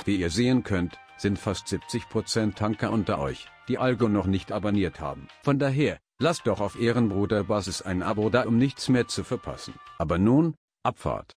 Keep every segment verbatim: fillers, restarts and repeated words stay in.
Wie ihr sehen könnt, sind fast siebzig Prozent Tanker unter euch, die Algo noch nicht abonniert haben. Von daher, lasst doch auf Ehrenbruder-Basis ein Abo da, um nichts mehr zu verpassen. Aber nun, Abfahrt.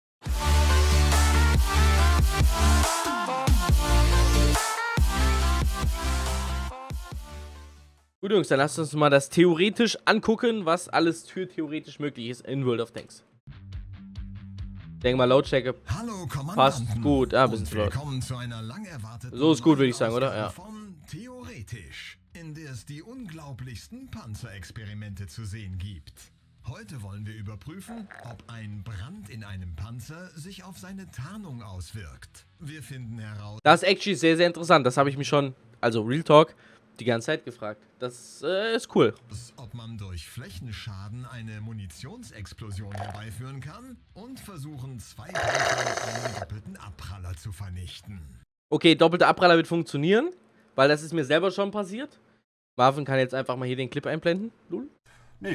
Gut, Jungs, dann lasst uns mal das theoretisch angucken, was alles theoretisch möglich ist in World of Tanks. Ich denke mal, Lautstärke passt gut. Ah, ein bisschen flott. So ist gut, würde ich sagen, oder? Ja. Von Theoretisch, in der es die unglaublichsten Panzerexperimente zu sehen gibt. Heute wollen wir überprüfen, ob ein Brand in einem Panzer sich auf seine Tarnung auswirkt. Wir finden heraus... Das ist actually sehr, sehr interessant. Das habe ich mich schon, also Real Talk, die ganze Zeit gefragt. Das äh, ist cool. Ob man durch Flächenschaden eine Munitionsexplosion herbeiführen kann und versuchen, zwei Panzer einen doppelten Abpraller zu vernichten. Okay, doppelter Abpraller wird funktionieren, weil das ist mir selber schon passiert. Marvin kann jetzt einfach mal hier den Clip einblenden. Lul. Nee.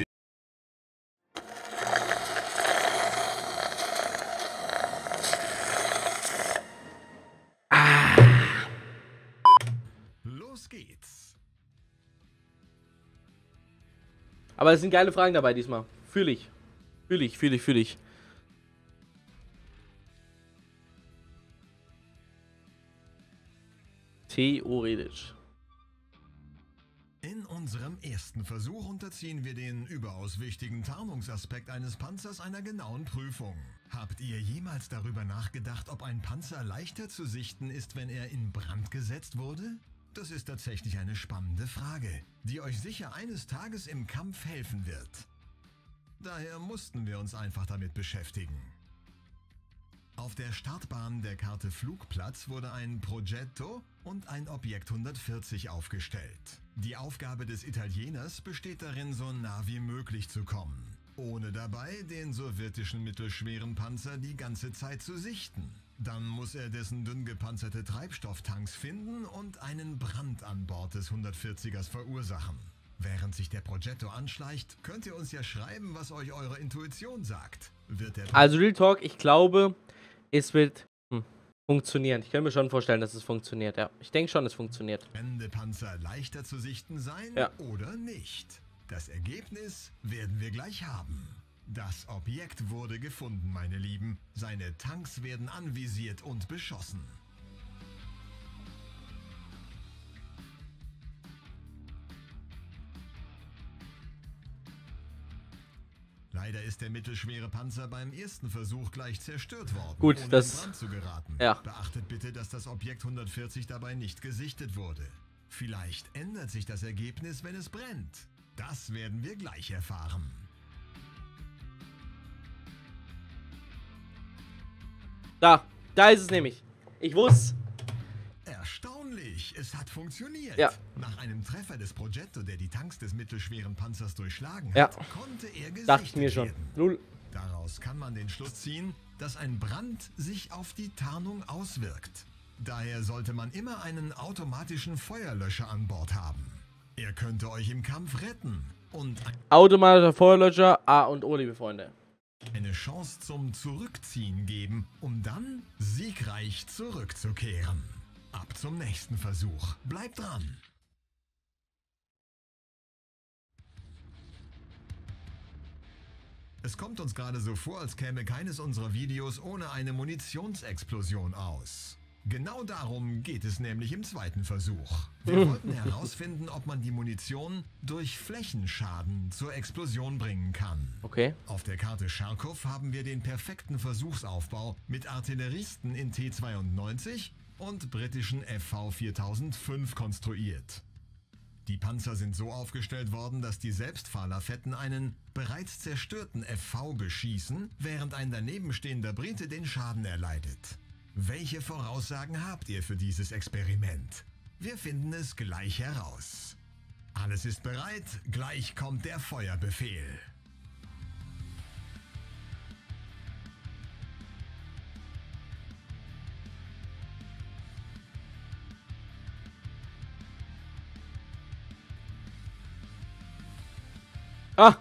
Ah. Los geht's. Aber es sind geile Fragen dabei diesmal. Fühl ich. Fühl ich, fühl ich, fühl ich. Theoretisch. In unserem ersten Versuch unterziehen wir den überaus wichtigen Tarnungsaspekt eines Panzers einer genauen Prüfung. Habt ihr jemals darüber nachgedacht, ob ein Panzer leichter zu sichten ist, wenn er in Brand gesetzt wurde? Das ist tatsächlich eine spannende Frage, die euch sicher eines Tages im Kampf helfen wird. Daher mussten wir uns einfach damit beschäftigen. Auf der Startbahn der Karte Flugplatz wurde ein Progetto und ein Objekt hundertvierzig aufgestellt. Die Aufgabe des Italieners besteht darin, so nah wie möglich zu kommen, ohne dabei den sowjetischen mittelschweren Panzer die ganze Zeit zu sichten. Dann muss er dessen dünn gepanzerte Treibstofftanks finden und einen Brand an Bord des hundertvierzigers verursachen. Während sich der Progetto anschleicht, könnt ihr uns ja schreiben, was euch eure Intuition sagt. Wird der Also Real Talk, ich glaube, es wird hm, funktionieren. Ich kann mir schon vorstellen, dass es funktioniert, ja. Ich denke schon, es funktioniert. brennende Panzer leichter zu sichten sein Ja. oder nicht? Das Ergebnis werden wir gleich haben. Das Objekt wurde gefunden, meine Lieben. Seine Tanks werden anvisiert und beschossen. Leider ist der mittelschwere Panzer beim ersten Versuch gleich zerstört worden, Gut, ohne das- in Brand zu geraten. ja. Beachtet bitte, dass das Objekt hundertvierzig dabei nicht gesichtet wurde. Vielleicht ändert sich das Ergebnis, wenn es brennt. Das werden wir gleich erfahren. Da, da ist es nämlich. Ich wusste. Erstaunlich, es hat funktioniert. Ja. Nach einem Treffer des Progetto, der die Tanks des mittelschweren Panzers durchschlagen Ja. hat, konnte er gesichtet Dachte ich mir schon. werden. Lul. Daraus kann man den Schluss ziehen, dass ein Brand sich auf die Tarnung auswirkt. Daher sollte man immer einen automatischen Feuerlöscher an Bord haben. Er könnte euch im Kampf retten und Automatischer Feuerlöscher, A und O, liebe Freunde. eine Chance zum Zurückziehen geben, um dann siegreich zurückzukehren. Ab zum nächsten Versuch. Bleibt dran! Es kommt uns gerade so vor, als käme keines unserer Videos ohne eine Munitionsexplosion aus. Genau darum geht es nämlich im zweiten Versuch. Wir wollten herausfinden, ob man die Munition durch Flächenschaden zur Explosion bringen kann. Okay. Auf der Karte Charkow haben wir den perfekten Versuchsaufbau mit Artilleristen in T zweiundneunzig und britischen F V viertausendfünf konstruiert. Die Panzer sind so aufgestellt worden, dass die Selbstfahrlafetten einen bereits zerstörten F V beschießen, während ein danebenstehender Brite den Schaden erleidet. Welche Voraussagen habt ihr für dieses Experiment? Wir finden es gleich heraus. Alles ist bereit, gleich kommt der Feuerbefehl. Ah!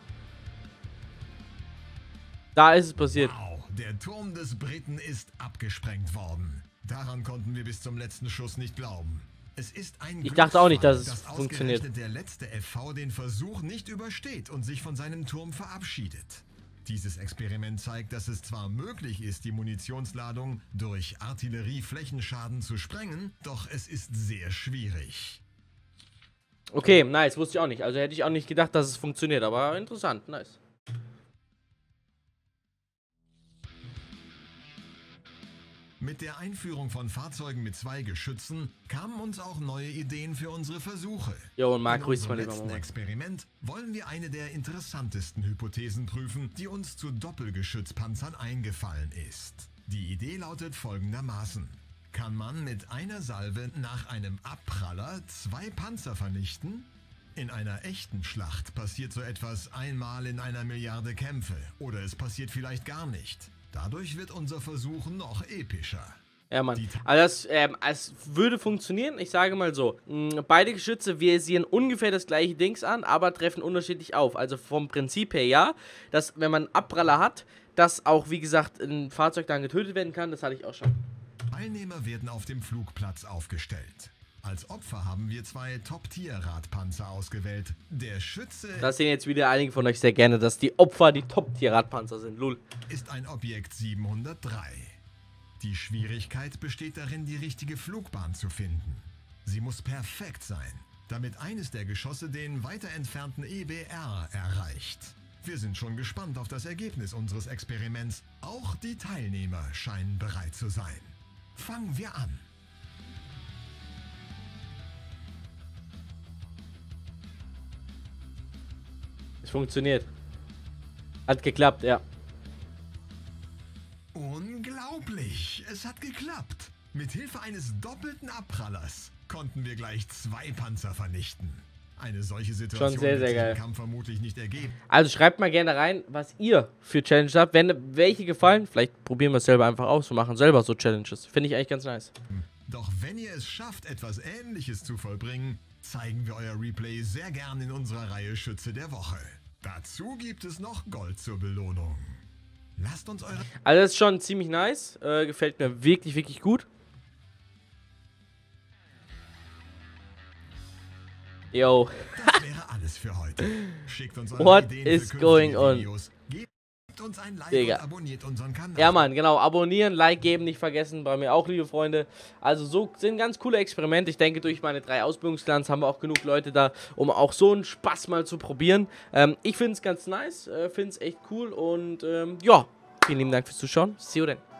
Da ist es passiert. Wow, der Turm des Briten ist abgesprengt worden. Daran konnten wir bis zum letzten Schuss nicht glauben. Es ist ein Ich dachte auch nicht, dass es dass funktioniert. ausgerechnet der letzte F V den Versuch nicht übersteht und sich von seinem Turm verabschiedet. Dieses Experiment zeigt, dass es zwar möglich ist, die Munitionsladung durch Artillerieflächenschaden zu sprengen, doch es ist sehr schwierig. Okay, nice, wusste ich auch nicht. Also hätte ich auch nicht gedacht, dass es funktioniert, aber interessant, nice. Mit der Einführung von Fahrzeugen mit zwei Geschützen kamen uns auch neue Ideen für unsere Versuche. Jo, und Marc, In grüß mal unserem lieber letzten Moment. Experiment wollen wir eine der interessantesten Hypothesen prüfen, die uns zu Doppelgeschützpanzern eingefallen ist. Die Idee lautet folgendermaßen: Kann man mit einer Salve nach einem Abpraller zwei Panzer vernichten? In einer echten Schlacht passiert so etwas einmal in einer Milliarde Kämpfe oder es passiert vielleicht gar nicht. Dadurch wird unser Versuch noch epischer. Ja, Mann. Also das, ähm, es würde funktionieren. Ich sage mal so, mh, beide Geschütze visieren ungefähr das gleiche Dings an, aber treffen unterschiedlich auf. Also vom Prinzip her ja, dass wenn man einen Abpraller hat, dass auch, wie gesagt, ein Fahrzeug dann getötet werden kann. Das hatte ich auch schon. Teilnehmer werden auf dem Flugplatz aufgestellt. Als Opfer haben wir zwei Top-Tier-Radpanzer ausgewählt. Der Schütze Das sehen jetzt wieder einige von euch sehr gerne, dass die Opfer die Top-Tier-Radpanzer sind. Lul. ist ein Objekt siebenhundertdrei. Die Schwierigkeit besteht darin, die richtige Flugbahn zu finden. Sie muss perfekt sein, damit eines der Geschosse den weiter entfernten E B R erreicht. Wir sind schon gespannt auf das Ergebnis unseres Experiments. Auch die Teilnehmer scheinen bereit zu sein. Fangen wir an. Es funktioniert. Hat geklappt, ja. Unglaublich! Es hat geklappt. Mit Hilfe eines doppelten Abprallers konnten wir gleich zwei Panzer vernichten. Eine solche Situation Schon sehr, sehr wird sich geil. im Kampf vermutlich nicht ergeben. Also schreibt mal gerne rein, was ihr für Challenges habt. Wenn welche gefallen, vielleicht probieren wir es selber einfach aus und machen selber so Challenges. Finde ich eigentlich ganz nice. Doch wenn ihr es schafft, etwas Ähnliches zu vollbringen, zeigen wir euer Replay sehr gern in unserer Reihe Schütze der Woche. Dazu gibt es noch Gold zur Belohnung. Lasst uns eure... Also das ist schon ziemlich nice. Äh, gefällt mir wirklich, wirklich gut. Yo. Das wäre alles für heute. Schickt uns eure What Ideen is für going künftige on? Videos. Gebt uns ein Like Digga. und abonniert unseren Kanal. Ja, Mann, genau. Abonnieren, Like geben, nicht vergessen. Bei mir auch, liebe Freunde. Also so sind ganz coole Experimente. Ich denke, durch meine drei Ausbildungsclans haben wir auch genug Leute da, um auch so einen Spaß mal zu probieren. Ähm, ich finde es ganz nice. Äh, finde es echt cool. Und ähm, ja, vielen lieben Dank fürs Zuschauen. See you then.